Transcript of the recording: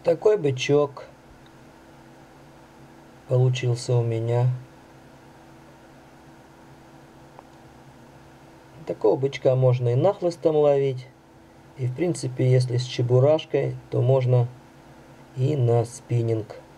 Такой бычок получился у меня. Такого бычка можно и нахлыстом ловить. И в принципе, если с чебурашкой, то можно и на спиннинг.